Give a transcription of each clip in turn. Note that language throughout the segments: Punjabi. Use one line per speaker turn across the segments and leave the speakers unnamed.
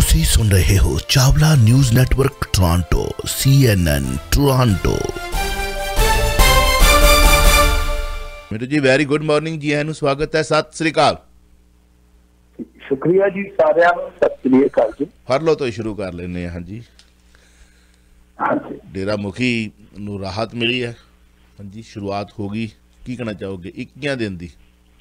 ਤੁਸੀਂ सुन रहे हो Chawla news network Toronto CNN Toronto. मेरे जी वेरी गुड मॉर्निंग जी, है स्वागत है, सत श्री अकाल।
शुक्रिया जी सारिਆਂ ਨੂੰ, सत श्री अकाल जी।
फरलो तो शुरू कर लेने हाँ जी।
हाँ जी,
डेरा मुखी ਨੂੰ राहत मिली है हाँ जी, शुरुआत होगी, की कहना चाहोगे 21 दिन दी?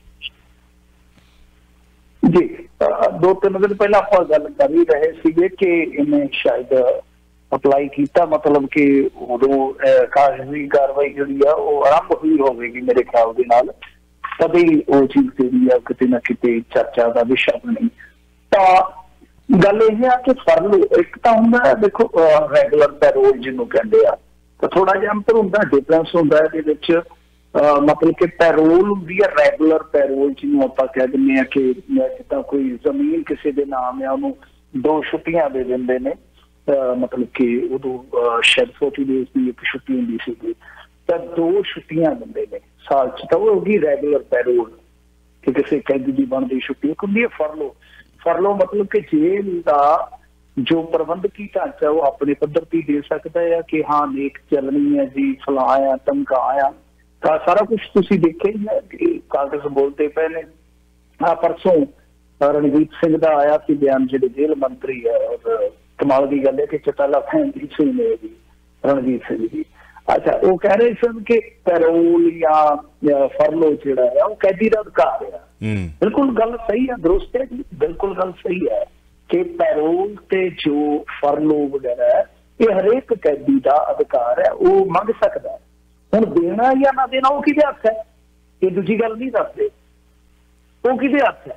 जी 2-3 दिन पहले आप गल कर ही रहे थे कि इन्हें शायद अप्लाई किया, मतलब कि उदों कागजी कार्रवाई जी आरंभ हुई होगी मेरे ख्याल के नाल, तभी वो चीज जी किते ना किते चर्चा का विषय बनी। तो गल यह है कि फरलो एक तो होंगे, देखो रेगुलर पैरोल जिन्होंने कहते हैं, तो थोड़ा जिहा अंतर होंगे, डिफरेंस होंगे मतलब कि पैरोल होंगी है रेगुलर पैरोल, जिन्होंने आप कह दें कि जिदा कोई जमीन किसी के नाम है उन्होंने 2 छुट्टियां दे देंगे ने, मतलब कि उदों शायद 40 डेज की एक छुट्टी होंगी सी, तो 2 छुट्टियां देंगे ने साल च, तो वो होगी रेगुलर पैरोल कि किसी कैदी की बनती छुट्टी। एक होंगी है फरलो। फरलो मतलब कि जेल का जो प्रबंधकी ढांचा वो अपने पद्धर पर दे सकता है कि हाँ नेक चलनी है जी, फलाया धमकाया, तो सारा कुछ तुसी देखे ही है कि कांग्रेस बोलते पे ने। हाँ परसों रणजीत सिंह का आया कि बयान, जो जेल मंत्री है, और कमाल की गल है कि चटाला फैनजीत सिंह ने जी, रणजीत सिंह जी, अच्छा वो कह रहे सन कि पैरोल या फरलो जो है वो कैदी का अधिकार है। बिल्कुल गल सही है, दुरुस्त है जी, बिल्कुल गल सही है कि पैरोल ते जो फरलो वगैरह है ये हरेक कैदी का अधिकार है, वो मंग सकता है। हुण देना या ना देना वो किहदे हत्थ है, ये दूजी गल नहीं दसदे, वो किहदे हत्थ है।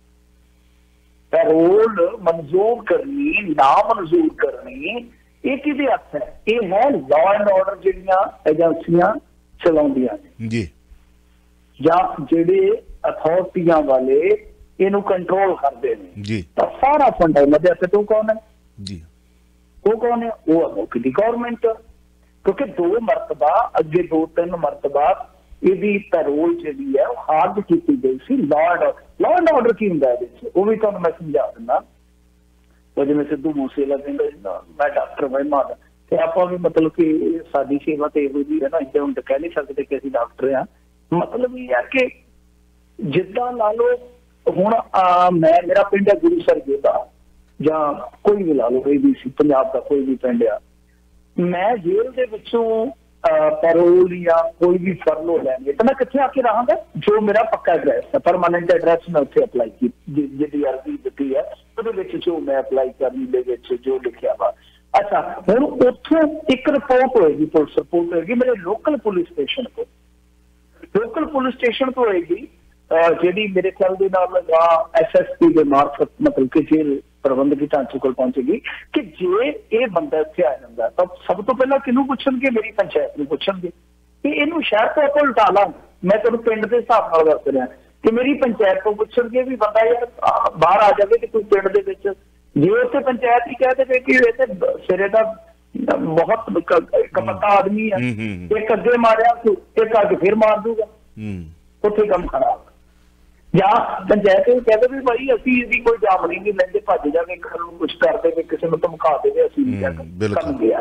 पैरोल मंजूर करनी ना मंजूर करनी ये किहदे हत्थ है, ये है लॉ एंड ऑर्डर जिहड़ियां एजेंसियां चलाउंदियां ने
जी,
या जिहड़े अथॉरिटियां वाले इनू कंट्रोल करते हैं जी। तो सारा फंड है मध्य तो कौन है जी, वो कौन है, वो अगों की गवर्नमेंट, क्योंकि 2 मरतबा अगे 2-3 मरतबा यदि पैरोल जी है हार्ड की गई सी। लॉ एंड ऑर्डर की होंगे वो भी तुहानूं मैं समझा दिना। जिवें सिद्धू मूसेवाला कहंदा मैं डॉक्टर वहमा दा, ते आपां भी मतलब कि साडी सेवा तो इहो जी है ना, इदां हुण कह नहीं सकते कि असीं डॉक्टर हाँ। मतलब ये है कि जिद्दां ला लो हुण मैं मेरा पिंड है गुरुसर जोधा, जां कोई भी ला लो ABC पंजाब का कोई भी पिंड आ, मैं जेल के विचों पैरोल या कोई भी फरलो लैंगे तो मैं कितने आके रहांगा, जो मेरा पक्का एड्रैस है, परमानेंट एड्रैस मैं उत्थे अप्लाई की जी अर्जी दी है, वो जो मैं अप्लाई करने दे जो लिखा वा। अच्छा हुण उत्थों एक रिपोर्ट होएगी, पुलिस रिपोर्ट होएगी मेरे लोकल पुलिस स्टेशन को, लोकल पुलिस स्टेशन तो होएगी जी मेरे ख्याल के नाल SSP के मार्फत, मतलब कि जेल प्रबंधकी ढांचे को पहुंचेगी कि जे ये बंदा इत्थे आ जाता तो सब तो पहला किनू पूछणगे, मेरी पंचायत नूं पूछणगे कि इनू शहर तो आप उल्टा ला, मैं तेनों पिंड के हिसाब नाल दस रहा कि मेरी पंचायत को पूछणगे भी बंदा यार बाहर आ जाए कि तू पिंड दे विच, जे उत्थे पंचायत ही कह दे कि इत्थे सिरे दा बहुत कमता आदमी है, एक अगे मारिया एक आके फिर मार दूगा, उत्थे काम खराब। या पंचायत कहते भी भाई असी इसकी कोई जामनी नहीं लेंगे, भज जाए कुछ कर दे, किसी को धमका दे, असी कर गया।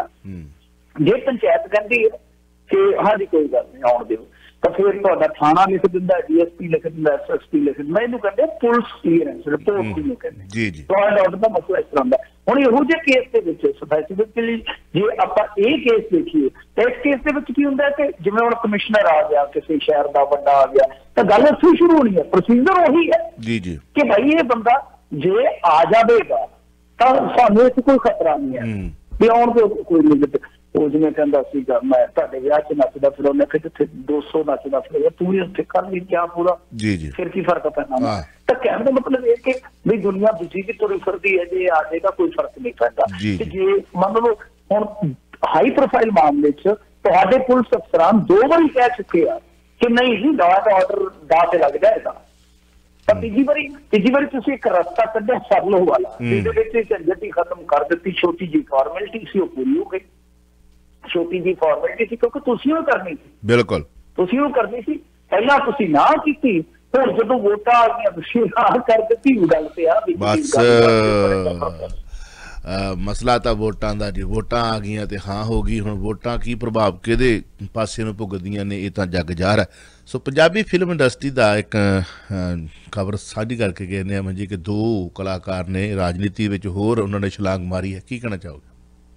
जे पंचायत कहती है कि हाँ जी कोई गल नहीं आउण दिओ, तो फिर तुहाडा थाना लिख दिंदा, DSP लिख दिंदा, SSP लिख दिंदा, इहनूं कहंदे पुलिस क्लीयरेंस रिपोर्ट जिहनूं कहंदे जी जी। लॉ एंड ऑर्डर दा मसला इस तरह दा। हुण इहो जे केस दे विच स्पैसिफिकली जे आपां ये केस देखीए तो इस केस दे विच की हुंदा कि जिवें हुण कमिश्नर आ गया, किसी शहर दा वड्डा आ गया, तो गल उत्थों ही शुरू होनी है, प्रोसीजर वही है जी जी कि भाई ये बंदा जे आ जाएगा तो सानूं इत्थे कोई खतरा नहीं है भी आउण दे, कोई नहीं। वो जिवें कहंदा सीगा मैं तुहाडे विआह च नचदा फिर उन्हें कि जिथे 200 नचदा फिर तू ही उत्थे कर ली क्या पूरा जी जी, फिर की फर्क पैना। तो कहने का मतलब ये कि भी दुनिया दूजी की तुरी फिरदी है, जे आ जाएगा कोई फर्क नहीं पैंदा। जे मान लो हुण हाई प्रोफाइल मामले च तुहाडे पुलिस अफसरान 2 बारी कह चुके हैं कि नहीं जी लॉ एंड ऑर्डर दांव ते लग जाएगा, पर तीजी बारी तुसीं एक रास्ता कढ़िया फरलो वाला, जिहदे विच झंझट ही खत्म कर दी, छोटी जी फॉर्मेलिटी सी वो पूरी हो गई। छोटी जी फॉर्मेलिटी थी क्योंकि तुसीं वो करनी थी, बिल्कुल तुसीं वो करनी सी, पहला तुसीं ना कीती, फिर जदों वोटां आ गईयां तुसीं ना कर दित्ती, गल ते आ बस
ਮਸਲਾ ਤਾਂ ਵੋਟਾਂ ਦਾ ਜੀ, ਵੋਟਾਂ ਆ ਗਈਆਂ ਤੇ ਹਾਂ ਹੋ ਗਈ। ਹੁਣ ਵੋਟਾਂ ਕੀ ਪ੍ਰਭਾਵ ਕਿਹਦੇ ਪਾਸੇ ਨੂੰ ਭੁਗਤਦੀਆਂ ਨੇ, ਇਹ ਤਾਂ ਜੱਗ ਜ਼ਾਹਰ ਹੈ। ਸੋ ਪੰਜਾਬੀ ਫਿਲਮ ਇੰਡਸਟਰੀ ਦਾ ਇੱਕ ਖਬਰ ਸਾਂਝੀ ਕਰਕੇ ਗਏ ਨੇ ਅਮਨ ਜੀ ਕਿ 2 ਕਲਾਕਾਰ ਨੇ ਰਾਜਨੀਤੀ ਵਿੱਚ ਹੋਰ ਉਹਨਾਂ ਨੇ ਛਲਾਂਗ ਮਾਰੀ ਹੈ, ਕੀ ਕਹਿਣਾ ਚਾਹੋਗੇ?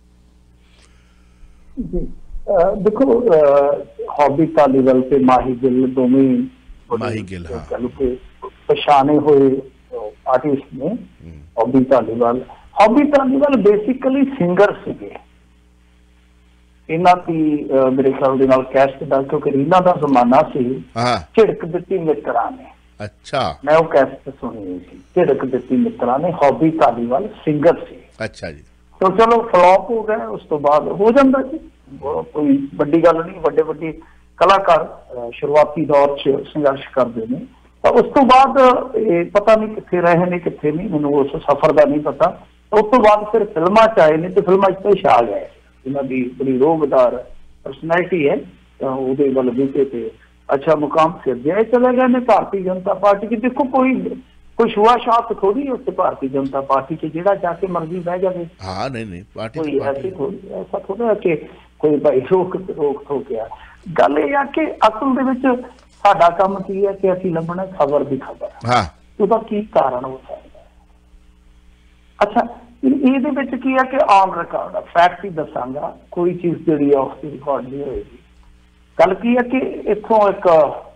ਜੀ ਦੇਖੋ, ਹੌਬੀ ਧਾਲੀਵਾਲ ਤੇ ਮਾਹੀ ਗਿੱਲ ਦੋਵੇਂ
ਮਾਹੀ ਗਿੱਲ
ਪਛਾਣੇ ਹੋਏ ਆਰਟਿਸਟ ਨੇ। ਹੌਬੀ ਧਾਲੀਵਾਲ ਬੇਸਿਕਲੀ ਸਿੰਗਰ ਸੀਗੇ। ਇਹਨਾਂ ਦੀ ਮੇਰੇ ਖਿਆਲ ਦੇ ਨਾਲ ਕੈਸਟ ਦਾ, ਕਿਉਂਕਿ ਰੀਲਾਂ ਦਾ ਜ਼ਮਾਨਾ ਸੀ, ਝਿੜਕ ਦਿੱਤੀ ਮਿੱਤਰਾਂ ਨੇ। ਅੱਛਾ, ਮੈਂ ਉਹ ਕੈਸਟ ਸੁਣੀ ਹੋਈ ਸੀ, ਝਿੜਕ ਦਿੱਤੀ ਮਿੱਤਰਾਂ ਨੇ। ਹੌਬੀ ਧਾਲੀਵਾਲ ਸਿੰਗਰ ਸੀ। ਅੱਛਾ ਜੀ। ਤਾਂ ਚਲੋ ਫਲॉप ਹੋ ਗਏ, ਉਸ ਤੋਂ ਬਾਅਦ ਹੋ ਜਾਂਦਾ ਜੀ, ਕੋਈ ਵੱਡੀ ਗੱਲ ਨਹੀਂ। ਵੱਡੇ ਕਲਾਕਾਰ ਸ਼ੁਰੂਆਤੀ ਦੌਰ 'ਚ ਸੰਘਰਸ਼ ਕਰਦੇ ਨੇ, ਤਾਂ ਉਸ ਤੋਂ ਬਾਅਦ ਇਹ ਪਤਾ ਨਹੀਂ ਕਿੱਥੇ ਰਹੇ ਨੇ ਕਿੱਥੇ ਨਹੀਂ, ਮੈਨੂੰ ਉਸ ਸਫ਼ਰ ਦਾ ਨਹੀਂ ਪਤਾ। ਉਸ ਤੋਂ ਬਾਅਦ ਫਿਰ ਫਿਲਮਾਂ 'ਚ ਆਏ ਨੇ ਤੇ ਫਿਲਮਾਂ 'ਚ ਪੇਸ਼ ਆ ਗਏ। ਇਹਨਾਂ ਦੀ ਬੜੀ ਰੋਹਬਦਾਰ ਪਰਸਨੈਲਿਟੀ ਹੈ, ਤਾਂ ਉਹਦੇ ਵੱਲ ਬੂਟੇ ਤੇ ਅੱਛਾ ਮੁਕਾਮ ਸਿਰਜਿਆ, ਚਲੇ ਗਏ ਨੇ ਭਾਰਤੀ ਜਨਤਾ ਪਾਰਟੀ 'ਚ। ਦੇਖੋ ਕੋਈ ਸ਼ੁਆ ਸ਼ਾਤ ਥੋੜੀ ਉੱਥੇ ਭਾਰਤੀ ਜਨਤਾ ਪਾਰਟੀ 'ਚ ਜਿਹੜਾ ਜਾ ਕੇ ਮਰਜ਼ੀ ਬਹਿ ਜਾਵੇ। ਹਾਂ ਨਹੀਂ ਪਾਰਟੀ ਐਸਾ ਥੋੜਾ ਕਿ ਕੋਈ ਭਾਈ ਰੋਕ ਠੋਕਿਆ। ਗੱਲ ਇਹ ਆ ਕਿ ਅਸਲ ਦੇ ਵਿੱਚ ਸਾਡਾ ਕੰਮ ਕੀ ਹੈ ਕਿ ਅਸੀਂ ਲੱਭਣਾ ਖਬਰ ਦੀ ਖਬਰ, ਉਹਦਾ ਕੀ ਕਾਰਨ ਹੋ ਸਕਦਾ। ਅੱਛਾ, ਇਹਦੇ ਵਿੱਚ ਕੀ ਹੈ ਕਿ ਆਨ ਰਿਕਾਰਡ ਫੈਕਟ ਹੀ ਦੱਸਾਂਗਾ, ਕੋਈ ਚੀਜ਼ ਜਿਹੜੀ ਆਫ ਦੀ ਰਿਕਾਰਡ ਨਹੀਂ ਹੋਏਗੀ। ਗੱਲ ਕੀ ਹੈ ਕਿ ਇੱਥੋਂ ਇੱਕ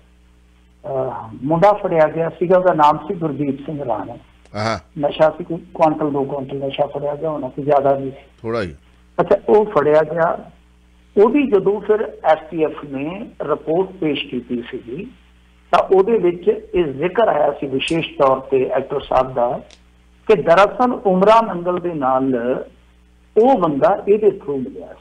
ਮੁੰਡਾ ਫੜਿਆ ਗਿਆ ਸੀਗਾ, ਉਹਦਾ ਨਾਮ ਸੀ ਗੁਰਦੀਪ ਸਿੰਘ ਰਾਣਾ। ਨਸ਼ਾ ਸੀ, ਕੋਈ ਕੁਆਂਟਲ 2 ਕੁਆਂਟਲ ਨਸ਼ਾ ਫੜਿਆ ਗਿਆ ਹੋਣਾ, ਕੋਈ ਜ਼ਿਆਦਾ ਨਹੀਂ ਸੀ, ਥੋੜਾ ਹੀ। ਅੱਛਾ, ਉਹ ਫੜਿਆ ਗਿਆ। ਉਹਦੀ ਜਦੋਂ ਫਿਰ STF ਨੇ ਰਿਪੋਰਟ ਪੇਸ਼ ਕੀਤੀ ਸੀਗੀ, ਤਾਂ ਉਹਦੇ ਵਿੱਚ ਇਹ ਜ਼ਿਕਰ ਆਇਆ ਸੀ ਵਿਸ਼ੇਸ਼ ਤੌਰ ਤੇ ਐਕਟਰ ਸਾਹਿਬ ਦਾ ਕਿ ਦਰਅਸਲ ਉਮਰਾ ਨੰਗਲ ਦੇ ਨਾਲ ਉਹ ਬੰਦਾ ਇਹਦੇ ਥਰੂ ਮਿਲਿਆ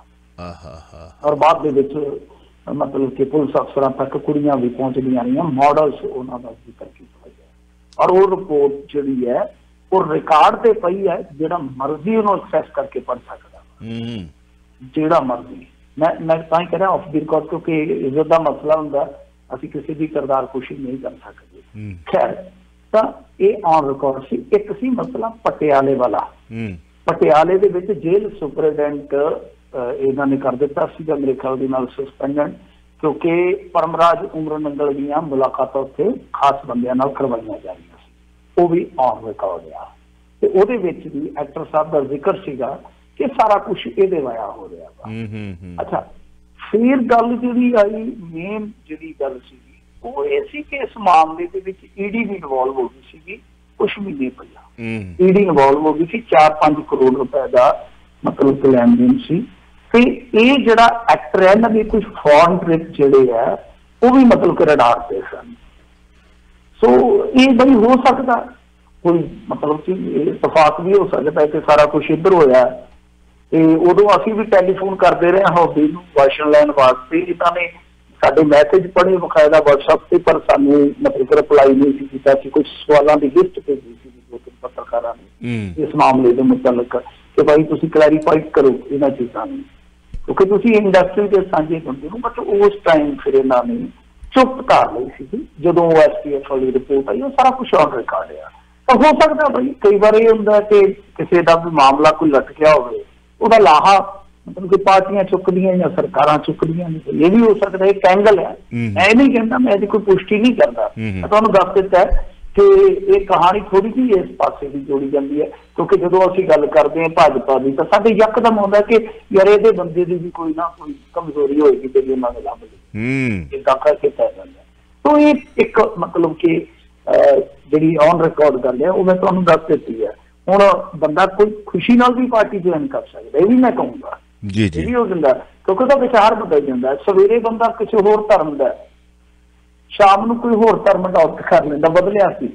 ਸੀਗਾ। ਔਰ ਬਾਅਦ ਦੇ ਵਿੱਚ ਮਤਲਬ ਕਿ ਪੁਲਿਸ ਅਫਸਰਾਂ ਤੱਕ ਕੁੜੀਆਂ ਵੀ ਪਹੁੰਚਦੀਆਂ ਰਹੀਆਂ, ਮਾਡਲਸ ਉਹਨਾਂ ਦਾ ਜ਼ਿਕਰ ਕੀਤਾ ਗਿਆ। ਔਰ ਉਹ ਰਿਪੋਰਟ ਜਿਹੜੀ ਹੈ ਉਹ ਰਿਕਾਰਡ ਤੇ ਪਈ ਹੈ, ਜਿਹੜਾ ਮਰਜ਼ੀ ਉਹਨੂੰ ਐਕਸੈਸ ਕਰਕੇ ਪੜ੍ਹ ਸਕਦਾ, ਜਿਹੜਾ ਮਰਜ਼ੀ। ਮੈਂ ਤਾਂ ਹੀ ਕਹਿ ਰਿਹਾ ਆਫ ਦੀ ਰਿਕਾਰਡ, ਕਿਉਂਕਿ ਇੱਜ਼ਤ ਦਾ ਮਸਲਾ ਹੁੰਦਾ, ਅਸੀਂ ਕਿਸੇ ਦੀ ਕਿਰਦਾਰ ਕੁਸ਼ੀ ਨਹੀਂ ਕਰ ਸਕਦੇ। ਖੈਰ, ਤਾਂ ਇਹ ਔਨ ਰਿਕਾਰਡ ਸੀ। ਇੱਕ ਸੀ ਮਸਲਾ ਪਟਿਆਲੇ ਵਾਲਾ। ਪਟਿਆਲੇ ਦੇ ਵਿੱਚ ਜੇਲ੍ਹ ਸੁਪਰਡੈਂਟ ਇਹਨਾਂ ਨੇ ਕਰ ਦਿੱਤਾ ਸੀਗਾ ਮੇਰੇ ਖਿਆਲ ਦੇ ਨਾਲ ਸਸਪੈਂਡਡ, ਕਿਉਂਕਿ ਪਰਮਰਾਜ ਉਮਰ ਨੰਗਲ ਦੀਆਂ ਮੁਲਾਕਾਤਾਂ ਉੱਥੇ ਖਾਸ ਬੰਦਿਆਂ ਨਾਲ ਕਰਵਾਈਆਂ ਜਾ ਰਹੀਆਂ ਸੀ। ਉਹ ਵੀ ਔਨ ਰਿਕਾਰਡ ਆ, ਤੇ ਉਹਦੇ ਵਿੱਚ ਵੀ ਐਕਟਰ ਸਾਹਿਬ ਦਾ ਜ਼ਿਕਰ ਸੀਗਾ ਕਿ ਸਾਰਾ ਕੁਛ ਇਹਦੇ ਵਾਇਆ ਹੋ ਰਿਹਾ ਵਾ। ਅੱਛਾ, ਫਿਰ ਗੱਲ ਜਿਹੜੀ ਆਈ, ਮੇਨ ਜਿਹੜੀ ਗੱਲ ਸੀਗੀ ਉਹ ਇਹ ਸੀ ਕਿ ਇਸ ਮਾਮਲੇ ਦੇ ਵਿੱਚ ED ਵੀ ਇਨਵੋਲਵ ਹੋ ਗਈ ਸੀਗੀ ਕੁਛ ਮਹੀਨੇ ਪਹਿਲਾਂ। ED ਇਨਵੋਲਵ ਹੋ ਗਈ ਸੀ, 4-5 ਕਰੋੜ ਰੁਪਏ ਦਾ ਮਤਲਬ ਲੈਣ ਦੇਣ ਸੀ। ਤੇ ਇਹ ਜਿਹੜਾ ਐਕਟਰ ਹੈ, ਇਹਨਾਂ ਦੇ ਕੁਝ ਫੋਰਨ ਟ੍ਰਿਪ ਜਿਹੜੇ ਆ ਉਹ ਵੀ ਮਤਲਬ ਕਿ ਰਡਾਰ ਤੇ ਸਨ। ਸੋ ਇਹ ਬਈ ਹੋ ਸਕਦਾ ਕੋਈ ਮਤਲਬ ਕਿ ਇਤਫਾਕ ਵੀ ਹੋ ਸਕਦਾ ਕਿ ਸਾਰਾ ਕੁਛ ਇੱਧਰ ਹੋਇਆ। ਤੇ ਉਦੋਂ ਅਸੀਂ ਵੀ ਟੈਲੀਫੋਨ ਕਰਦੇ ਰਹੇ ਹੌਬੀ ਨੂੰ ਵਾਸ਼ਨ ਲੈਣ ਵਾਸਤੇ। ਇਹਨਾਂ ਨੇ ਸਾਡੇ ਮੈਸੇਜ ਪੜ੍ਹੇ ਬਕਾਇਦਾ WhatsApp ਤੇ, ਪਰ ਸਾਨੂੰ ਮਤਲਬ ਰਿਪਲਾਈ ਨਹੀਂ ਸੀ ਕੀਤਾ ਸੀ। ਕੁਝ ਸਵਾਲਾਂ ਦੀ ਲਿਸਟ ਭੇਜੀ ਸੀ 2-3 ਪੱਤਰਕਾਰਾਂ ਨੇ ਇਸ ਮਾਮਲੇ ਦੇ ਮੁਤਲਕ ਕਿ ਭਾਈ ਤੁਸੀਂ ਕਲੈਰੀਫਾਈ ਕਰੋ ਇਹਨਾਂ ਚੀਜ਼ਾਂ ਨੂੰ, ਕਿਉਂਕਿ ਤੁਸੀਂ ਇੰਡਸਟਰੀ ਦੇ ਸਾਂਝੇ ਬੰਦੇ ਨੂੰ। ਬਟ ਉਸ ਟਾਈਮ ਫਿਰ ਇਹਨਾਂ ਨੇ ਚੁੱਪ ਕਰ ਲਈ ਸੀ। ਜਦੋਂ STF ਵਾਲੀ ਰਿਪੋਰਟ ਆਈ, ਉਹ ਸਾਰਾ ਕੁਛ ਔਨ ਰਿਕਾਰਡ ਆ। ਤਾਂ ਹੋ ਸਕਦਾ ਬਈ ਕਈ ਵਾਰ ਇਹ ਹੁੰਦਾ ਕਿ ਕਿਸੇ ਦਾ ਵੀ ਮਾਮਲਾ ਕੋਈ ਲਟਕਿਆ ਹੋਵੇ, ਉਹਦਾ ਲਾਹਾ ਮਤਲਬ ਕਿ ਪਾਰਟੀਆਂ ਚੁੱਕਦੀਆਂ ਜਾਂ ਸਰਕਾਰਾਂ ਚੁੱਕਦੀਆਂ ਨੇ, ਇਹ ਵੀ ਹੋ ਸਕਦਾ। ਇੱਕ ਐਂਗਲ ਹੈ, ਮੈਂ ਇਹ ਨਹੀਂ ਕਹਿੰਦਾ, ਮੈਂ ਇਹਦੀ ਕੋਈ ਪੁਸ਼ਟੀ ਨਹੀਂ ਕਰਦਾ, ਮੈਂ ਤੁਹਾਨੂੰ ਦੱਸ ਦਿੱਤਾ ਕਿ ਇਹ ਕਹਾਣੀ ਥੋੜੀ ਜਿਹੀ ਇਸ ਪਾਸੇ ਦੀ ਜੋੜੀ ਜਾਂਦੀ ਹੈ। ਕਿਉਂਕਿ ਜਦੋਂ ਅਸੀਂ ਗੱਲ ਕਰਦੇ ਹਾਂ ਭਾਜਪਾ ਦੀ, ਤਾਂ ਸਾਡੇ ਯਕਦਮ ਹੁੰਦਾ ਕਿ ਯਾਰ ਇਹਦੇ ਬੰਦੇ ਦੀ ਵੀ ਕੋਈ ਨਾ ਕੋਈ ਕਮਜ਼ੋਰੀ ਹੋਏਗੀ ਤੇ ਉਹਨਾਂ ਨੇ ਲੱਭ ਲਈ, ਇਦਾਂ ਕਰਕੇ ਪੈ ਜਾਂਦਾ। ਤਾਂ ਇਹ ਇੱਕ ਮਤਲਬ ਕਿ ਜਿਹੜੀ ਔਨ ਰਿਕਾਰਡ ਗੱਲ ਹੈ ਉਹ ਮੈਂ ਤੁਹਾਨੂੰ ਦੱਸ ਦਿੱਤੀ ਹੈ। ਹੁਣ ਬੰਦਾ ਕੋਈ ਖੁਸ਼ੀ ਨਾਲ ਵੀ ਪਾਰਟੀ ਜੁਆਇਨ ਕਰ ਸਕਦਾ, ਇਹ ਵੀ ਮੈਂ ਕਹੂੰਗਾ। ਇਹ ਵੀ ਹੋ ਜਾਂਦਾ ਕਿਉਂਕਿ ਉਹਦਾ ਵਿਚਾਰ ਬਦਲ ਜਾਂਦਾ। ਸਵੇਰੇ ਬੰਦਾ ਕਿਸੇ ਹੋਰ ਧਰਮ ਦਾ, ਸ਼ਾਮ ਨੂੰ ਕੋਈ ਹੋਰ ਧਰਮ ਅਡਾਪਟ ਕਰ ਲੈਂਦਾ। ਬਦਲਿਆ ਸੀ,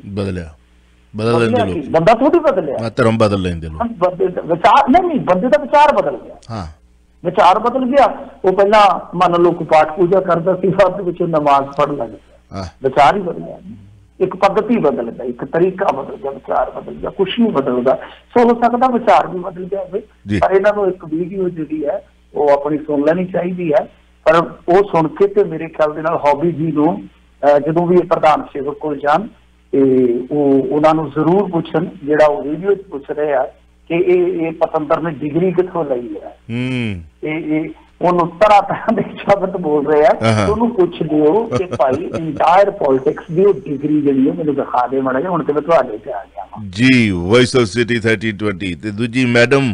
ਬੰਦਾ ਥੋੜੀ ਬਦਲਿਆ, ਧਰਮ ਬਦਲ ਲੈਂਦੇ ਵਿਚਾਰ ਨਹੀਂ, ਬੰਦੇ ਦਾ ਵਿਚਾਰ ਬਦਲ ਗਿਆ। ਵਿਚਾਰ ਬਦਲ ਗਿਆ। ਉਹ ਪਹਿਲਾਂ ਮੰਨ ਲਓ ਕੋਈ ਪਾਠ ਪੂਜਾ ਕਰਦਾ ਸੀ, ਬਾਅਦ ਦੇ ਵਿੱਚ ਨਮਾਜ਼ ਪੜ੍ਹਨ ਲੱਗ ਗਿਆ। ਵਿਚਾਰ ਹੀ ਬਦਲਿਆ, ਇੱਕ ਪੱਧਤੀ ਬਦਲ ਗਿਆ, ਇੱਕ ਤਰੀਕਾ ਬਦਲ ਗਿਆ, ਵਿਚਾਰ ਬਦਲ ਗਿਆ। ਕੁਛ ਨਹੀਂ ਬਦਲਦਾ। ਸੋ ਹੋ ਸਕਦਾ ਵਿਚਾਰ ਵੀ ਬਦਲ ਗਿਆ ਹੋਵੇ। ਪਰ ਇਹਨਾਂ ਨੂੰ ਇੱਕ ਵੀਡੀਓ ਜਿਹੜੀ ਹੈ ਉਹ ਆਪਣੀ ਸੁਣ ਲੈਣੀ ਚਾਹੀਦੀ ਹੈ। ਪਰ ਉਹ ਸੁਣ ਕੇ ਤੇ ਮੇਰੇ ਖਿਆਲ ਦੇ ਨਾਲ ਹੌਬੀ ਜੀ ਨੂੰ ਜਦੋਂ ਵੀ ਇਹ ਪ੍ਰਧਾਨ ਸੇਵਕ ਕੋਲ ਜਾਣ ਤੇ ਉਹ ਉਹਨਾਂ ਨੂੰ ਜ਼ਰੂਰ ਪੁੱਛਣ, ਜਿਹੜਾ ਉਹ ਵੀਡੀਓ 'ਚ ਪੁੱਛ ਰਹੇ ਆ ਇਹ ਪਤੰਦਰ ਨੇ ਡਿਗਰੀ ਕਿੱਥੋਂ ਲਈ ਹੈ, ਇਹ ਉਹਨੂੰ ਤਰ੍ਹਾਂ ਤਰ੍ਹਾਂ ਦੇ ਸ਼ਬਦ ਬੋਲ ਰਹੇ ਆ। ਉਹਨੂੰ ਪੁੱਛ ਦਿਓ ਕਿ ਭਾਈ ਇੰਟਾਇਰ ਪੋਲਿਟਿਕਸ ਦੀ ਉਹ ਡਿਗਰੀ ਜਿਹੜੀ ਹੈ ਮੈਨੂੰ ਦਿਖਾ ਦੇ ਮਾੜਾ ਜਿਹਾ। ਹੁਣ ਤੇ ਮੈਂ ਤੁਹਾਡੇ ਤੇ ਆ ਗਿਆ ਵਾਂ
ਜੀ। ਵੌਇਸ ਆਫ ਸਿਟੀ 1320 ਤੇ ਦੂਜੀ ਮੈਡਮ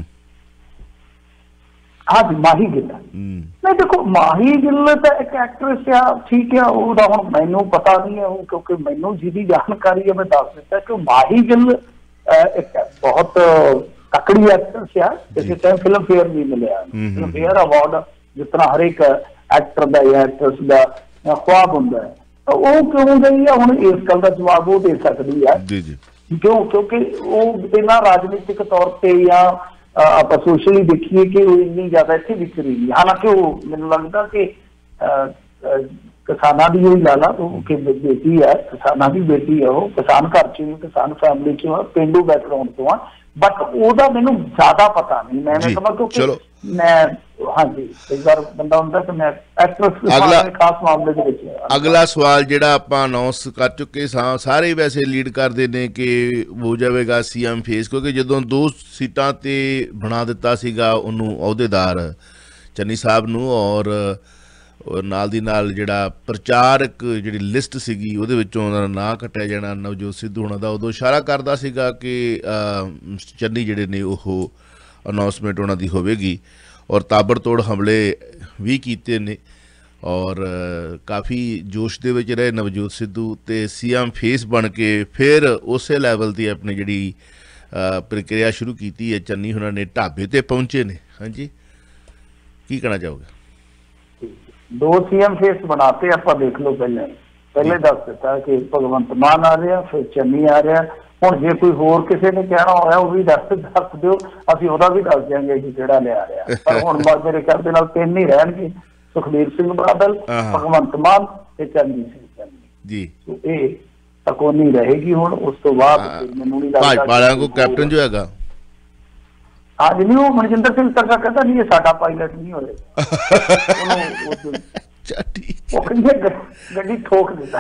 ਹਾਂਜੀ ਮਾਹੀ ਗਿੱਲ। ਨਹੀਂ ਦੇਖੋ ਮਾਹੀ ਗਿੱਲ ਤਾਂ ਇੱਕ ਐਕਟਰੈਸ ਆ, ਠੀਕ ਆ, ਉਹਦਾ ਹੁਣ ਮੈਨੂੰ ਪਤਾ ਨਹੀਂ ਹੈ, ਉਹ ਕਿਉਂਕਿ ਮੈਨੂੰ ਜਿਹਦੀ ਜਾਣਕਾਰੀ ਹੈ ਮੈਂ ਦੱਸ ਦਿੱਤਾ ਕਿ ਮਾਹੀ ਗਿੱਲ ਇੱਕ ਬਹੁਤ ਤਕੜੀ ਐਕਟਰੈਸ ਆ। ਕਿਸੇ ਟਾਈਮ ਫਿਲਮ ਫੇਅਰ ਵੀ ਮਿਲਿਆ, ਫਿਲਮ ਫੇਅਰ ਅਵਾਰਡ ਜਿਸ ਤਰ੍ਹਾਂ ਹਰੇਕ ਐਕਟਰ ਦਾ ਜਾਂ ਐਕਟਰਸ ਦਾ ਖੁਆਬ ਹੁੰਦਾ ਹੈ, ਤਾਂ ਉਹ ਕਿਉਂ ਗਈ ਆ ਹੁਣ ਇਸ ਗੱਲ ਦਾ ਜਵਾਬ ਉਹ ਦੇ ਸਕਦੀ ਆ। ਕਿਉਂਕਿ ਉਹ ਇਹਨਾਂ ਰਾਜਨੀਤਿਕ ਤੌਰ ਤੇ ਜਾਂ ਆਪਾਂ ਸੋਸ਼ਲੀ ਦੇਖੀਏ ਕਿ ਉਹ ਇੰਨੀ ਜ਼ਿਆਦਾ ਇੱਥੇ ਵਿਚਰੀ ਨਹੀਂ। ਹਾਲਾਂਕਿ ਉਹ ਮੈਨੂੰ ਲੱਗਦਾ ਕਿ ਕਿਸਾਨਾਂ ਦੀ ਉਹ ਲਾਲਾ ਕਿ ਬੇਟੀ ਹੈ, ਕਿਸਾਨਾਂ ਦੀ ਬੇਟੀ ਹੈ, ਉਹ ਕਿਸਾਨ ਘਰ ਚ ਕਿਸਾਨ ਫੈਮਿਲੀ ਚ ਪੇਂਡੂ ਬੈਕਗਰਾਊਂਡ ਤੋਂ ਆ, ਬਟ ਉਹਦਾ ਮੈਨੂੰ ਜ਼ਿਆਦਾ ਪਤਾ ਨਹੀਂ। ਮੈਂ ਕਹਾਂ ਕਿਉਂਕਿ ਮੈਂ ਹਾਂਜੀ ਕਈ ਵਾਰ ਬੰਦਾ ਹੁੰਦਾ ਕਿ ਮੈਂ ਐਕਟਰਸ ਖਾਸ ਮਾਮਲੇ ਦੇ ਵਿੱਚ।
ਅਗਲਾ ਸਵਾਲ ਜਿਹੜਾ ਆਪਾਂ ਅਨਾਉਂਸ ਕਰ ਚੁੱਕੇ ਸਾਂ, ਸਾਰੇ ਵੈਸੇ ਲੀਡ ਕਰਦੇ ਨੇ ਕਿ ਹੋ ਜਾਵੇਗਾ CM ਫੇਸ, ਕਿਉਂਕਿ ਜਦੋਂ 2 ਸੀਟਾਂ ਤੇ ਬਣਾ ਦਿੱਤਾ ਸੀਗਾ ਉਹਨੂੰ ਅਹੁਦੇਦਾਰ ਚੰਨੀ ਸਾਹਿਬ ਨੂੰ, ਔਰ ਨਾਲ ਦੀ ਨਾਲ ਜਿਹੜਾ ਪ੍ਰਚਾਰਕ ਜਿਹੜੀ ਲਿਸਟ ਸੀਗੀ ਉਹਦੇ ਵਿੱਚੋਂ ਉਹਨਾਂ ਦਾ ਨਾਂ ਕੱਟਿਆ ਜਾਣਾ ਨਵਜੋਤ ਸਿੱਧੂ ਹੋਣਾ ਦਾ, ਉਦੋਂ ਇਸ਼ਾਰਾ ਕਰਦਾ ਸੀਗਾ ਕਿ ਚੰਨੀ ਜਿਹੜੇ ਨੇ ਉਹ ਅਨਾਉਂਸਮੈਂਟ ਉਹਨਾਂ ਦੀ ਹੋਵੇਗੀ। ਔਰ ਤਾਬੜਤੋੜ ਹਮਲੇ ਵੀ ਕੀਤੇ ਨੇ ਔਰ ਕਾਫੀ ਜੋਸ਼ ਦੇ ਵਿੱਚ ਰਹੇ ਨਵਜੋਤ ਸਿੱਧੂ, ਤੇ CM ਫੇਸ ਬਣ ਕੇ ਫਿਰ ਉਸੇ ਲੈਵਲ ਦੀ ਆਪਣੀ ਜਿਹੜੀ ਪ੍ਰਕਿਰਿਆ ਸ਼ੁਰੂ ਕੀਤੀ ਹੈ। ਚੰਨੀ ਉਹਨਾਂ ਨੇ ਢਾਬੇ ਤੇ ਪਹੁੰਚੇ ਨੇ। ਹਾਂਜੀ ਕੀ ਕਹਿਣਾ ਚਾਹੋਗੇ?
2 CM ਫੇਸ ਬਣਾਤੇ ਆਪਾਂ, ਦੇਖ ਲਓ ਪਹਿਲੇ ਦੱਸ ਦਿੱਤਾ ਕਿ ਭਗਵੰਤ ਮਾਨ ਆ ਰਿਹਾ, ਫਿਰ ਚੰਨੀ ਆ ਰਿਹਾ। ਹੁਣ ਜੇ ਕੋਈ ਹੋਰ ਕਿਸੇ ਨੇ ਕਹਿਣਾ ਹੋਇਆ ਉਹ ਵੀ ਦੱਸ ਦਿਓ, ਅਸੀਂ ਉਹਦਾ ਵੀ ਦੱਸ ਦਿਆਂਗੇ ਕਿ ਕਿਹੜਾ ਲਿਆ ਰਿਹਾ। ਪਰ ਹੁਣ ਮੇਰੇ ਖਿਆਲ ਦੇ ਨਾਲ 3 ਹੀ ਰਹਿਣਗੇ, ਸੁਖਬੀਰ ਸਿੰਘ ਬਾਦਲ, ਭਗਵੰਤ ਮਾਨ ਤੇ ਚਰਨਜੀਤ ਸਿੰਘ ਚੰਨੀ ਜੀ। ਇਹ ਤਕੋਨੀ ਰਹੇਗੀ। ਹੁਣ ਉਸ ਤੋਂ ਬਾਅਦ ਮੈਨੂੰ ਨਹੀਂ ਲੱਗਦਾ
ਭਾਜਪਾ ਕੋ ਕੈਪਟਨ ਜੋ ਹੈਗਾ
ਅੱਜ ਨਹੀਂ, ਉਹ ਮਨਜਿੰਦਰ ਸਿੰਘ ਤਰਕਾ ਕਹਿੰਦਾ ਨਹੀਂ ਇਹ ਸਾਡਾ ਪਾਇਲਟ ਨਹੀਂ ਹੋਏਗਾ। ਉਹ ਕਹਿੰਦੇ ਗੱਡੀ ਠੋਕ ਦਿੱਤਾ,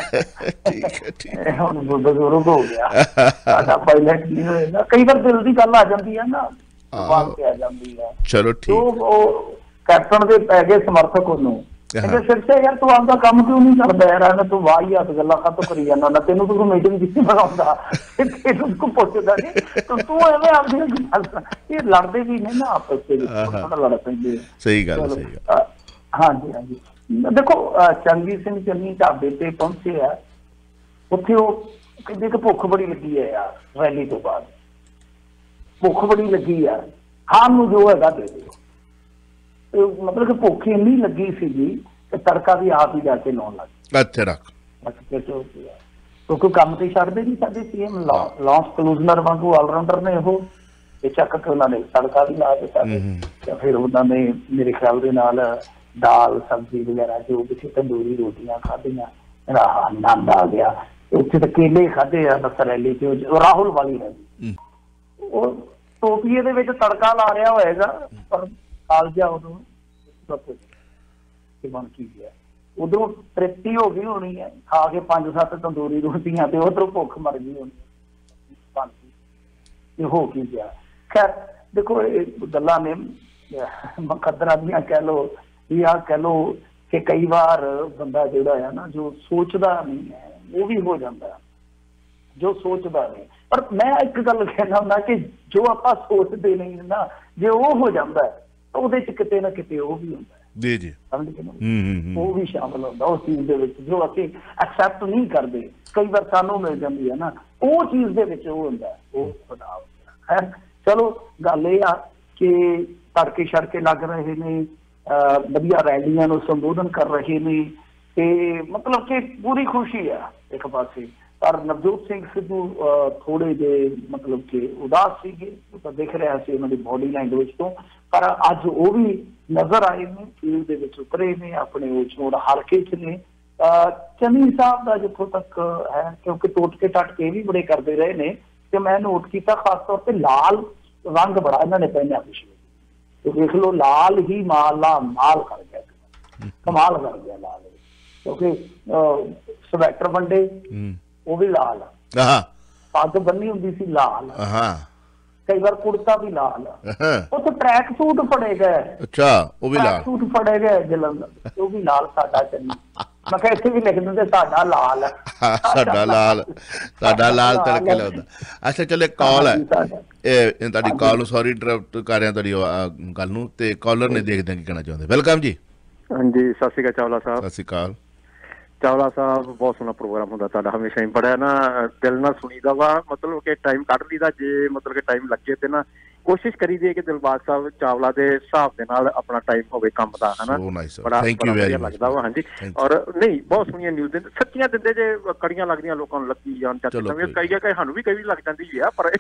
ਹੁਣ ਬਜ਼ੁਰਗ ਹੋ ਗਿਆ, ਸਾਡਾ ਪਾਇਲਟ ਨਹੀਂ ਹੋਏਗਾ। ਕਈ ਵਾਰ ਦਿਲ ਦੀ ਗੱਲ ਆ ਜਾਂਦੀ ਹੈ ਨਾ, ਬਾਤ ਤੇ ਆ ਜਾਂਦੀ ਹੈ।
ਚਲੋ ਠੀਕ।
ਉਹ ਕੈਪਟਨ ਦੇ ਪੈ ਗਏ ਸਮਰਥਕ ਉਹਨੂੰ ਕਹਿੰਦੇ ਸਿਰਸੇ ਯਾਰ ਤੂੰ ਆਪਦਾ ਕੰਮ ਕਿਉਂ ਨਹੀਂ ਕਰਦਾ ਯਾਰ, ਤੂੰ ਵਾਹ ਹੱਥ ਗੱਲਾਂ ਕਾਹਤੋਂ ਕਰੀ ਜਾਂਦਾ ਨਾ, ਤੈਨੂੰ ਤੂੰ ਮੀਟਿੰਗ ਜਿੱਤੀ ਬਣਾਉਂਦਾ, ਤੈਨੂੰ ਪੁੱਛਦਾ ਨਹੀਂ ਤੂੰ ਐਵੇਂ ਆਪਦੀਆਂ ਗੱਲਾਂ। ਇਹ ਲੜਦੇ ਵੀ ਨੇ ਨਾ ਆਪਸ ਦੇ ਵਿੱਚ, ਲੜ ਪੈਂਦੇ।
ਸਹੀ ਗੱਲ।
ਹਾਂਜੀ ਹਾਂਜੀ ਦੇਖੋ ਚਰਨਜੀਤ ਸਿੰਘ ਚੰਨੀ ਢਾਬੇ ਤੇ ਪਹੁੰਚੇ ਆ, ਉੱਥੇ ਉਹ ਕਹਿੰਦੇ ਕਿ ਭੁੱਖ ਬੜੀ ਲੱਗੀ ਹੈ ਯਾਰ, ਰੈਲੀ ਤੋਂ ਬਾਅਦ ਭੁੱਖ ਬੜੀ ਲੱਗੀ ਆ, ਖਾਣ ਨੂੰ ਜੋ ਹੈਗਾ ਦੇ ਦਿਓ। ਮਤਲਬ ਕਿ ਭੁੱਖ ਇੰਨੀ ਲੱਗੀ ਸੀਗੀ ਕਿ ਤੜਕਾ ਵੀ ਆਪ ਹੀ ਜਾ ਕੇ ਲਾਉਣ ਲੱਗ
ਇੱਥੇ ਰੱਖ,
ਕਿਉਂਕਿ ਕੰਮ ਤੇ ਛੱਡਦੇ ਨਹੀਂ ਸਾਡੇ CM ਲਾਂਸ ਕਲੂਜ਼ਨਰ ਵਾਂਗੂ ਆਲਰਾਊਂਡਰ ਨੇ ਉਹ, ਇਹ ਚੱਕ ਕੇ ਉਹਨਾਂ ਨੇ ਤੜਕਾ ਵੀ ਲਾ ਦਿੱਤਾ। ਤੇ ਫਿਰ ਉਹਨਾਂ ਨੇ ਮੇਰੇ ਖਿਆਲ ਦੇ ਨਾਲ ਦਾਲ ਸਬਜ਼ੀ ਵਗੈਰਾ ਜੋ ਵੀ ਤੰਦੂਰੀ ਰੋਟੀਆਂ ਖਾਧੀਆਂ, ਆਨੰਦ ਆ ਗਿਆ। ਉੱਥੇ ਤਾਂ ਕੇਲੇ ਖਾਧੇ ਆ ਬਸ ਰੈਲੀ ਚ, ਰਾਹੁਲ ਵਾਲੀ ਰੈਲੀ, ਉਹ ਟੋਪੀਏ ਦੇ ਵਿੱਚ ਤੜਕਾ ਲਾ ਰਿਹਾ ਹੋਏਗਾ ਪਰ ਕਾਲਜਾ ਉਦੋਂ ਬਣ ਕੀ ਗਿਆ, ਉਧਰੋਂ ਤ੍ਰਿਪਤੀ ਹੋ ਗਈ ਹੋਣੀ ਹੈ ਖਾ ਕੇ 5-7 ਤੰਦੂਰੀ ਰੋਟੀਆਂ, ਤੇ ਉਧਰੋਂ ਭੁੱਖ ਮਰ ਗਈ ਹੋਣੀ ਬਣ ਗਈ, ਹੋ ਕੀ ਗਿਆ। ਖੈਰ ਦੇਖੋ ਇਹ ਗੱਲਾਂ ਨੇ ਮੁਕੱਦਰਾਂ ਦੀਆਂ ਕਹਿ ਲਓ ਜਾਂ ਕਹਿ ਲਓ ਕਿ ਕਈ ਵਾਰ ਬੰਦਾ ਜਿਹੜਾ ਹੈ ਨਾ ਜੋ ਸੋਚਦਾ ਨਹੀਂ ਹੈ ਉਹ ਵੀ ਹੋ ਜਾਂਦਾ, ਜੋ ਸੋਚਦਾ ਨਹੀਂ। ਪਰ ਮੈਂ ਇੱਕ ਗੱਲ ਕਹਿਣਾ ਹੁੰਦਾ ਕਿ ਜੋ ਆਪਾਂ ਸੋਚਦੇ ਨਹੀਂ ਨਾ, ਜੇ ਉਹ ਹੋ ਜਾਂਦਾ ਤਾਂ ਉਹਦੇ ਚ ਕਿਤੇ ਨਾ ਕਿਤੇ ਉਹ ਵੀ ਹੁੰਦਾ
ਜੀ ਜੀ,
ਸਮਝ ਕੇ ਨਾ, ਉਹ ਵੀ ਸ਼ਾਮਲ ਹੁੰਦਾ ਉਸ ਚੀਜ਼ ਦੇ ਵਿੱਚ ਜੋ ਅਸੀਂ ਐਕਸੈਪਟ ਨਹੀਂ ਕਰਦੇ। ਕਈ ਵਾਰ ਸਾਨੂੰ ਮਿਲ ਜਾਂਦੀ ਹੈ ਨਾ, ਉਹ ਚੀਜ਼ ਦੇ ਵਿੱਚ ਉਹ ਹੁੰਦਾ, ਉਹ ਖੁਦਾ ਹੁੰਦਾ ਹੈ। ਚਲੋ ਗੱਲ ਇਹ ਆ ਕਿ ਤੜਕੇ ਛੜਕੇ ਲੱਗ ਰਹੇ ਨੇ, ਵਧੀਆ ਰੈਲੀਆਂ ਨੂੰ ਸੰਬੋਧਨ ਕਰ ਰਹੇ ਨੇ, ਤੇ ਮਤਲਬ ਕਿ ਪੂਰੀ ਖੁਸ਼ੀ ਆ ਇੱਕ ਪਾਸੇ। ਪਰ ਨਵਜੋਤ ਸਿੰਘ ਸਿੱਧੂ ਥੋੜੇ ਜਿਹੇ ਮਤਲਬ ਕਿ ਉਦਾਸ ਸੀਗੇ, ਉਹ ਤਾਂ ਦਿਖ ਰਿਹਾ ਸੀ ਉਹਨਾਂ ਦੀ ਬੋਡੀ ਲੈਂਗੁਏਜ ਤੋਂ। ਪਰ ਅੱਜ ਉਹ ਵੀ ਨਜ਼ਰ ਆਏ ਨੇ, ਫੀਲਡ ਦੇ ਵਿੱਚ ਉਤਰੇ ਨੇ, ਆਪਣੇ ਉਹ ਚੋਣ ਹਲਕੇ ਚ ਨੇ। ਚੰਨੀ ਸਾਹਿਬ ਦਾ ਜਿੱਥੋਂ ਤੱਕ ਹੈ, ਕਿਉਂਕਿ ਟੋਟਕੇ ਟਟਕੇ ਵੀ ਬੜੇ ਕਰਦੇ ਰਹੇ ਨੇ, ਤੇ ਮੈਂ ਨੋਟ ਕੀਤਾ ਖਾਸ ਤੌਰ ਤੇ ਲਾਲ ਰੰਗ ਬੜਾ ਇਹਨਾਂ ਨੇ ਪਹਿਨਿਆ ਪਿਛਲੇ, ਤੇ ਦੇਖ ਲਓ ਲਾਲ ਹੀ ਮਾਲ ਕਰ ਗਿਆ, ਕਮਾਲ ਕਰ ਗਿਆ ਲਾਲ। ਕਿਉਂਕਿ ਸਵੈਟਰ ਵੰਡੇ ਉਹ ਵੀ ਲਾਲ, ਪੱਗ ਬੰਨੀ ਹੁੰਦੀ ਸੀ ਲਾਲ, कई बार कुर्ता भी लाल, उत्थे ट्रैक सूट फड़े गए।
अच्छा, वो भी लाल
सूट फड़े गए जलंधर, वो भी लाल साडा चन्नी। मैं कहा इत्थे भी लिख दिंदे साडा लाल है,
साडा लाल तड़के लाउंदा। अच्छा चलो एक कॉल है, ਇਹ ਤੁਹਾਡੀ ਕਾਲ ਨੂੰ ਸੌਰੀ ਇੰਟਰਪਟ ਕਰ ਰਿਹਾ ਤੁਹਾਡੀ ਗੱਲ ਨੂੰ, ਤੇ ਕਾਲਰ ਨੇ ਦੇਖਦੇ ਕੀ ਕਹਿਣਾ ਚਾਹੁੰਦੇ। ਵੈਲਕਮ ਜੀ।
ਹਾਂਜੀ ਸਤਿ ਸ਼੍ਰੀ ਅਕਾਲ ਚਾਵਲਾ ਸਾਹਿਬ।
ਸਤਿ ਸ਼੍ਰੀ ਅਕਾਲ
ਚਾਵਲਾ ਸਾਹਿਬ, ਬਹੁਤ ਸੋਹਣਾ ਪ੍ਰੋਗਰਾਮ ਹੁੰਦਾ ਤੁਹਾਡਾ, ਹਮੇਸ਼ਾ ਹੀ ਬੜਾ ਨਾ ਦਿਲ ਨਾਲ ਸੁਣੀਦਾ ਵਾ, ਮਤਲਬ ਕਿ ਟਾਈਮ ਕੱਢ ਲਈਦਾ ਜੇ ਮਤਲਬ ਕਿ ਟਾਈਮ ਲੱਗੇ ਤੇ ਨਾ ਕੋਸ਼ਿਸ਼ ਕਰੀ ਦੀ ਕਿ ਦਿਲਬਾਗ ਸਾਹਿਬ ਚਾਵਲਾ ਦੇ ਹਿਸਾਬ ਦੇ ਨਾਲ ਆਪਣਾ ਟਾਈਮ ਹੋਵੇ ਕੰਮ ਦਾ, ਹਨਾ, ਬੜਾ ਵਧੀਆ ਲੱਗਦਾ ਵਾ। ਹਾਂਜੀ, ਔਰ ਨਹੀਂ ਬਹੁਤ ਸੋਹਣੀਆਂ ਨਿਊਜ਼ ਦਿੰਦੇ, ਸੱਚੀਆਂ ਦਿੰਦੇ, ਜੇ ਕੜੀਆਂ ਲੱਗਦੀਆਂ ਲੋਕਾਂ ਨੂੰ ਲੱਗੀ ਜਾਣ ਕਈ ਸਾਨੂੰ ਵੀ ਕਈ ਲੱਗ ਜਾਂਦੀ ਹੈ, ਪਰ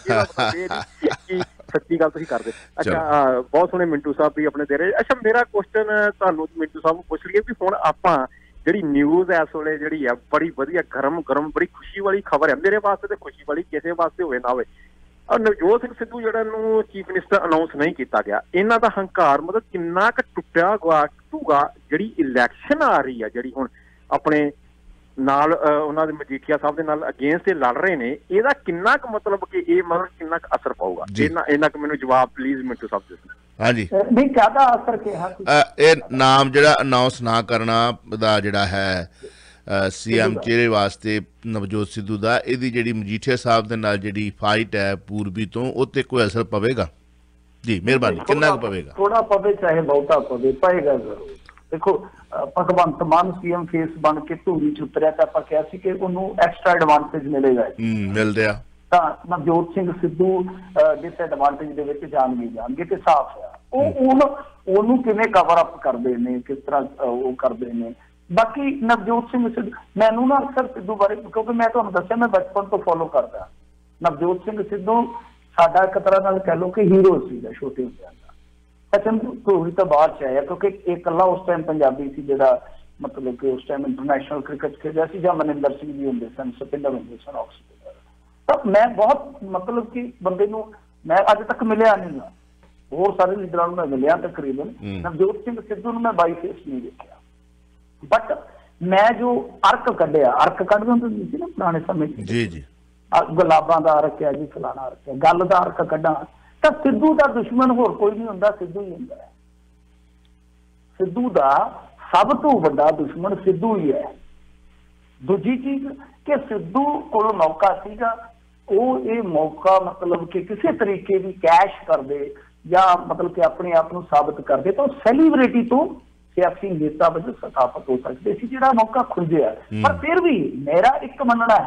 ਸੱਚੀ ਗੱਲ ਤੁਸੀਂ ਕਰਦੇ। ਅੱਛਾ, ਬਹੁਤ ਸੋਹਣੇ ਮਿੰਟੂ ਸਾਹਿਬ ਵੀ ਆਪਣੇ ਦੇ ਰਹੇ। ਅੱਛਾ, ਮੇਰਾ ਕੁਐਸਚਨ ਤੁਹਾਨੂੰ ਮਿੰਟੂ ਸਾਹਿਬ ਨੂੰ ਪੁੱਛ ਲਈਏ ਵੀ ਹੁਣ ਆਪਾਂ ਜਿਹੜੀ ਨਿਊਜ਼ ਇਸ ਵੇਲੇ ਜਿਹੜੀ ਹੈ ਬੜੀ ਵਧੀਆ ਗਰਮ ਬੜੀ ਖੁਸ਼ੀ ਵਾਲੀ ਖਬਰ ਹੈ, ਮੇਰੇ ਵਾਸਤੇ ਤੇ ਖੁਸ਼ੀ ਵਾਲੀ, ਕਿਸੇ ਵਾਸਤੇ ਹੋਵੇ ਨਾ ਹੋਵੇ, ਨਵਜੋਤ ਸਿੰਘ ਸਿੱਧੂ ਜਿਹੜਾ ਨੂੰ ਚੀਫ ਮਿਨਿਸਟਰ ਅਨਾਉਂਸ ਨਹੀਂ ਕੀਤਾ ਗਿਆ, ਇਹਨਾਂ ਦਾ ਹੰਕਾਰ ਮਤਲਬ ਕਿੰਨਾ ਕੁ ਟੁੱਟੂਗਾ ਜਿਹੜੀ ਇਲੈਕਸ਼ਨ ਆ ਰਹੀ ਹੈ, ਜਿਹੜੀ ਹੁਣ ਆਪਣੇ ਨਾਲ ਉਹਨਾਂ ਦੇ ਮਜੀਠੀਆ ਸਾਹਿਬ ਦੇ ਨਾਲ ਅਗੇਂਸਟ ਇਹ ਲੜ ਰਹੇ ਨੇ, ਇਹਦਾ ਕਿੰਨਾ ਕੁ ਮਤਲਬ ਕਿ ਇਹ ਮਤਲਬ ਕਿੰਨਾ ਕੁ ਅਸਰ ਪਾਊਗਾ, ਇਹਨਾਂ ਕੁ ਮੈਨੂੰ ਜਵਾਬ ਪਲੀਜ਼ ਮਿੰਟੂ ਸਾਹਿਬ ਦੱਸੋ।
ਹਾਂਜੀ,
ਨਹੀਂ ਜ਼ਿਆਦਾ ਅਸਰ ਕਿਹਾ
ਇਹ ਨਾਮ ਜਿਹੜਾ ਅਨਾਉਂਸ ਨਾ ਕਰਨਾ ਦਾ ਜਿਹੜਾ ਹੈ ਸੀਐਮ ਚਿਹਰੇ ਵਾਸਤੇ ਨਵਜੋਤ ਸਿੱਧੂ ਦਾ, ਇਹਦੀ ਜਿਹੜੀ ਮਜੀਠੀਆ ਸਾਹਿਬ ਦੇ ਨਾਲ ਜਿਹੜੀ ਫਾਈਟ ਹੈ ਪੂਰਬੀ ਤੋਂ, ਉਹ ਤੇ ਕੋਈ ਅਸਰ ਪਵੇਗਾ? ਜੀ ਮਿਹਰਬਾਨੀ, ਕਿੰਨਾ ਕੁ ਪਵੇਗਾ?
ਥੋੜਾ ਪਵੇ ਚਾਹੇ ਬਹੁਤਾ ਪਵੇ, ਪਏਗਾ ਜ਼ਰੂਰ। ਦੇਖੋ ਭਗਵੰਤ ਮਾਨ ਸੀਐਮ ਫੇਸ ਬਣ ਕੇ ਧੂਰੀ ਚ ਉਤਰਿਆ ਤਾਂ ਆਪਾਂ ਕਿਹਾ ਸੀ ਕਿ ਉਹਨੂੰ ਐਕਸਟਰਾ ਐਡਵਾਂਟੇਜ ਮਿਲੇਗਾ, ਮਿਲ ਰਿਹਾ, ਤਾਂ ਨਵਜੋਤ ਸਿੰਘ ਸਿੱਧੂ ਡਿਸਐਡਵਾਂਟੇਜ ਦੇ ਵਿੱਚ ਜਾਣਗੇ ਤੇ ਸਾਫ਼ ਆ ਉਹਨੂੰ ਕਿਵੇਂ ਕਵਰ ਅਪ ਕਰਦੇ ਨੇ, ਕਿਸ ਤਰ੍ਹਾਂ ਉਹ ਕਰਦੇ ਨੇ। ਬਾਕੀ ਨਵਜੋਤ ਸਿੰਘ ਸਿੱਧੂ, ਮੈਨੂੰ ਨਾ ਅਕਸਰ ਸਿੱਧੂ ਬਾਰੇ, ਕਿਉਂਕਿ ਮੈਂ ਤੁਹਾਨੂੰ ਦੱਸਿਆ ਮੈਂ ਬਚਪਨ ਤੋਂ ਫੋਲੋ ਕਰਦਾ, ਨਵਜੋਤ ਸਿੰਘ ਸਿੱਧੂ ਸਾਡਾ ਇੱਕ ਤਰ੍ਹਾਂ ਨਾਲ ਕਹਿ ਲਓ ਕਿ ਹੀਰੋ ਸੀਗਾ ਛੋਟੇ ਹੁੰਦਿਆਂ ਦਾ। ਸਚਿਨ ਧੂਰੀ ਤਾਂ ਬਾਅਦ ਚ ਆਇਆ, ਕਿਉਂਕਿ ਇਹ ਇਕੱਲਾ ਉਸ ਟਾਈਮ ਪੰਜਾਬੀ ਸੀ ਜਿਹੜਾ ਮਤਲਬ ਕਿ ਉਸ ਟਾਈਮ ਇੰਟਰਨੈਸ਼ਨਲ ਕ੍ਰਿਕਟ ਖੇਡਿਆ ਸੀ, ਜਾਂ ਮਨਿੰਦਰ ਸਿੰਘ ਵੀ ਹੁੰਦੇ ਸਨ, ਸਪਿਨਰ ਹੁੰਦੇ ਸਨ ਆਕਸਫੋਰਡ। ਤਾਂ ਮੈਂ ਬਹੁਤ ਮਤਲਬ ਕਿ ਬੰਦੇ ਨੂੰ ਮੈਂ ਅੱਜ ਤੱਕ ਮਿਲਿਆ ਨਹੀਂ ਗਾ, ਹੋਰ ਸਾਰੇ ਲੀਡਰਾਂ ਨੂੰ ਮੈਂ ਮਿਲਿਆ ਤਕਰੀਬਨ, ਨਵਜੋਤ ਸਿੰਘ ਸਿੱਧੂ ਨੂੰ ਮੈਂ ਬਾਈ ਫੇਸ ਨਹੀਂ ਦੇਖਿਆ। ਬਟ ਮੈਂ ਜੋ ਅਰਕ ਕੱਢਿਆ, ਅਰਕ ਕੱਢਦੇ ਹੁੰਦੇ ਸੀ ਨਾ ਪੁਰਾਣੇ ਸਮੇਂ ਚ, ਜੀ ਜੀ, ਗੁਲਾਬਾਂ ਦਾ ਅਰਕ ਹੈ ਜੀ, ਫਲਾਣਾ ਅਰਕ ਹੈ, ਗੱਲ ਦਾ ਅਰਕ ਕੱਢਾਂ ਤਾਂ ਸਿੱਧੂ ਦਾ ਦੁਸ਼ਮਣ ਹੋਰ ਕੋਈ ਨਹੀਂ ਹੁੰਦਾ, ਸਿੱਧੂ ਹੀ ਹੁੰਦਾ ਹੈ। ਸਿੱਧੂ ਦਾ ਸਭ ਤੋਂ ਵੱਡਾ ਦੁਸ਼ਮਣ ਸਿੱਧੂ ਹੀ ਹੈ। ਦੂਜੀ ਚੀਜ਼ ਕਿ ਸਿੱਧੂ ਕੋਲ ਮੌਕਾ ਸੀਗਾ, ਉਹ ਇਹ ਮੌਕਾ ਮਤਲਬ ਕਿ ਕਿਸੇ ਤਰੀਕੇ ਦੀ ਕੈਸ਼ ਕਰਦੇ ਜਾਂ ਮਤਲਬ ਕਿ ਆਪਣੇ ਆਪ ਨੂੰ ਸਾਬਤ ਕਰਦੇ ਤਾਂ ਉਹ ਸੈਲੀਬ੍ਰਿਟੀ ਤੋਂ ਸਿਆਸੀ ਨੇਤਾ ਵਜੋਂ ਸਥਾਪਿਤ ਹੋ ਸਕਦੇ ਸੀ, ਜਿਹੜਾ ਮੌਕਾ ਖੁੱਜਿਆ। ਪਰ ਫਿਰ ਵੀ ਮੇਰਾ ਇੱਕ ਮੰਨਣਾ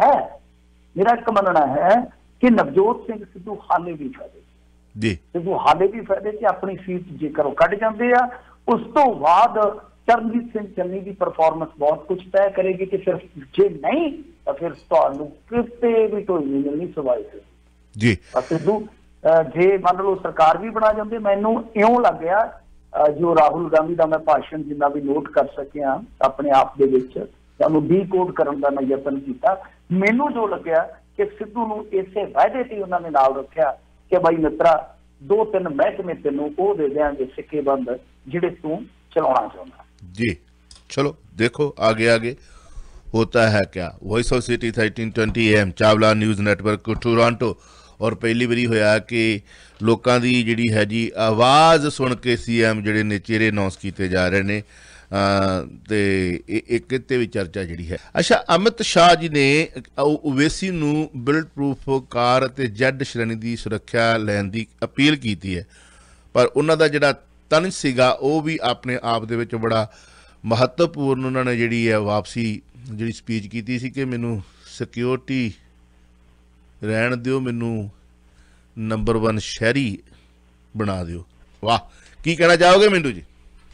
ਹੈ ਕਿ ਨਵਜੋਤ ਸਿੰਘ ਸਿੱਧੂ ਹਾਲੇ ਵੀ ਫਾਇਦੇ ਜੀ, ਸਿੱਧੂ ਹਾਲੇ ਵੀ ਫਾਇਦੇ ਚ ਆਪਣੀ ਸੀਟ ਜੇਕਰ ਉਹ ਕੱਢ ਜਾਂਦੇ ਆ, ਉਸ ਤੋਂ ਬਾਅਦ ਚਰਨਜੀਤ ਸਿੰਘ ਚੰਨੀ ਦੀ ਪਰਫਾਰਮੈਂਸ ਬਹੁਤ ਕੁਝ ਤੈਅ ਕਰੇਗੀ, ਕਿ ਫਿਰ ਜੇ ਨਹੀਂ ਤਾਂ ਫਿਰ ਤੁਹਾਨੂੰ ਕਿਤੇ ਵੀ ਕੋਈ ਨਹੀਂ ਮਿਲਣੀ ਸਵਾਈ ਜੀ। ਸਿੱਧੂ ਜੇ ਮੰਨ ਲਓ ਸਰਕਾਰ ਵੀ ਬਣਾ ਜਾਂਦੇ, ਮੈਨੂੰ ਇਉਂ ਲੱਗਿਆ ਜੋ ਰਾਹੁਲ ਗਾਂਧੀ ਦਾ ਮੈਂ ਭਾਸ਼ਣ ਜਿੰਨਾ ਵੀ ਨੋਟ ਕਰ ਸਕਿਆ ਆਪਣੇ ਆਪ ਦੇ ਵਿੱਚ, ਉਹਨੂੰ ਡੀਕੋਡ ਕਰਨ ਦਾ ਮੈਂ ਯਤਨ ਕੀਤਾ, ਮੈਨੂੰ ਜੋ ਲੱਗਿਆ ਕਿ ਸਿੱਧੂ ਨੂੰ ਇਸੇ ਵਾਅਦੇ ਤੇ ਉਹਨਾਂ ਨੇ ਨਾਲ ਰੱਖਿਆ ਕਿ ਬਾਈ ਮਿੱਤਰਾ 2-3 ਮਹਿਕਮੇ ਤੈਨੂੰ ਉਹ ਦੇ ਦਿਆਂਗੇ ਸਿੱਕੇਬੰਦ ਜਿਹੜੇ ਤੂੰ ਚਲਾਉਣਾ ਚਾਹੁੰਦਾ। ਜੀ
चलो देखो आगे होता है क्या। Voice of city 1320 AM Chawla news network Toronto. और पहली बारी होया कि लोगों की जिहड़ी है जी आवाज़ सुन के CM जिहड़े ने चेहरे अनाउंस किए जा रहे हैं, ते एक भी चर्चा जी है। अच्छा, अमित शाह जी ने ओवैसी नूं बुलेट प्रूफ कार ते जेड श्रेणी की सुरक्षा लैण की अपील की है, पर उन्हां दा जिहड़ा तन सीगा वो भी अपने आप दे विच बड़ा महत्वपूर्ण उन्होंने जिहड़ी है वापसी जिहड़ी स्पीच की सी कि मैनू सिक्योरिटी रहन दिओ, मैनू नंबर 1 शहरी बना दिओ। वाह, की कहना चाहोगे मिंटू जी?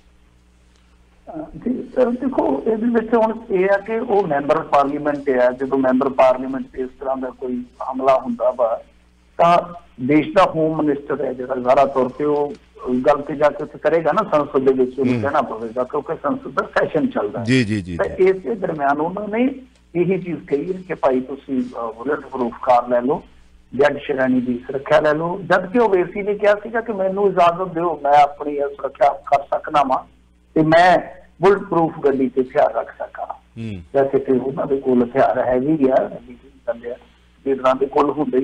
देखो ये है कि वो मैंबर पार्लीमेंट है, जो मैंबर पार्लीमेंट इस तरह का कोई हमला होंदा वा तां देश का होम मिनिस्टर है जो सारा तौर पर वो गल से जाके करेगा ना संसद के कहना पवेगा, क्योंकि संसद का सैशन चल रहा है। जी जी जी। इस दरम्यान उन्होंने यही चीज कही है कि भाई तुसी बुलेट प्रूफ कार लै लो, जेड श्रेणी की सुरक्षा लै लो, जबकि ओवैसी ने कहा कि मैनू इजाजत दो, मैं अपनी सुरक्षा कर सकना वा ते मैं बुलेट प्रूफ गड्डी ते हथियार रख सका। वैसे तो उन्होंने कोल हथियार है भी है, लीडरां दे कोल हुंदे ही ने,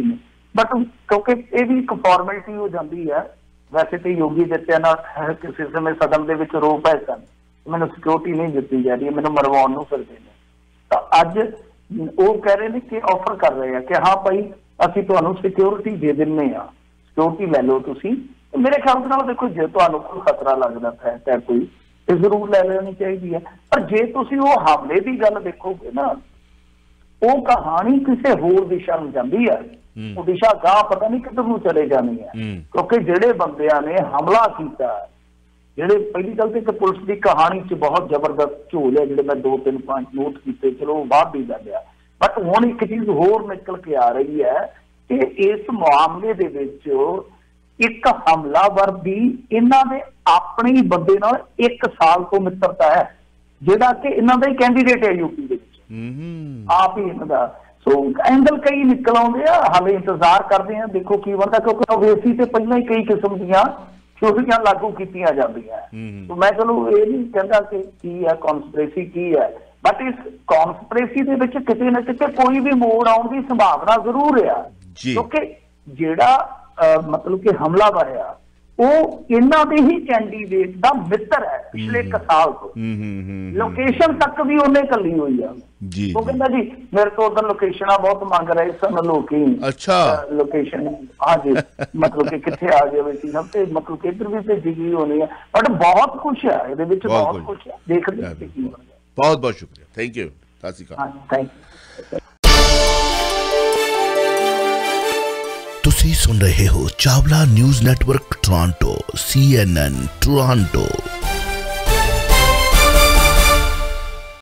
बट क्योंकि ये भी एक फॉर्मेलिटी हो जाती है। वैसे तो योगी आदित्यनाथ किसी समय सदन के विच रो पाए सन, मैंने सिक्योरिटी नहीं दी जा रही, मैंने मरवाउण नूं फिरदे ने, तो अज वो कह रहे हैं कि ऑफर कर रहे हैं कि हाँ भाई असीं तुहानूं सिक्योरिटी दे दिंदे आ, सिक्योरिटी लै लो तुसीं। मेरे ख्याल नाल देखो जे तुहानूं कोई खतरा लगदा है कोई तो जरूर लै लेनी चाहिए है, पर जे तुसीं वो हमले की गल देखोगे ना, वो कहानी किसी होर दिशा में जाती है, वो दिशा गाह पता नहीं किधर नूं चले जानी है। क्योंकि जिहड़े बंदियां ने हमला किया, जिहड़े पहली गल तो पुलिस की कहानी च बहुत जबरदस्त झोल है, जिहड़े मैं 2-3 पॉइंट नोट किए, चलो बाद भी गल है, बट हुण एक चीज होर निकल के आ रही है कि इस मामले दे विच एक हमलावर की इन्हां दे अपने ही बंदे नाल 1 साल तो मित्रता है, जिहड़ा कि इन्हां दा ही कैंडीडेट है यूपी दे विच आप ही इन्हां दा। सो एंगल कई निकल आउंदे आ, हाले इंतजार करते हैं देखो की बनता, क्योंकि ओवैसी ते पहलां ही कई किस्म दीयां थ्योरीआं लागू कीतियां जांदियां। तो मैं चलो ये नहीं कहता कि की है कॉन्स्पिरेसी की है, बट इस कॉन्स्पिरेसी दे विच किते ना किते कोई भी मोड़ आउण दी संभावना जरूर है, क्योंकि जिहड़ा मतलब कि हमलावर है वो इन्हां दे ही कैंडीडेट दा मित्र है पिछले 1 साल तो, लोकेशन तक भी उन्हें कली हुई है। वो कहता जी मेरे को उधर लोकेशन बहुत मंग रहे सन लोग,
अच्छा लोकेशन
हाँ जी मतलब कि कितने आ जाए मतलब कि इधर भी भेजी गई होनी है, बट बहुत कुछ है ये बहुत कुछ है, देखते
बहुत बहुत शुक्रिया, थैंक यू, सत श्री अकाल,
थैंक यू।
तुसी सुन रहे हो Chawla news network Toronto CNN Toronto.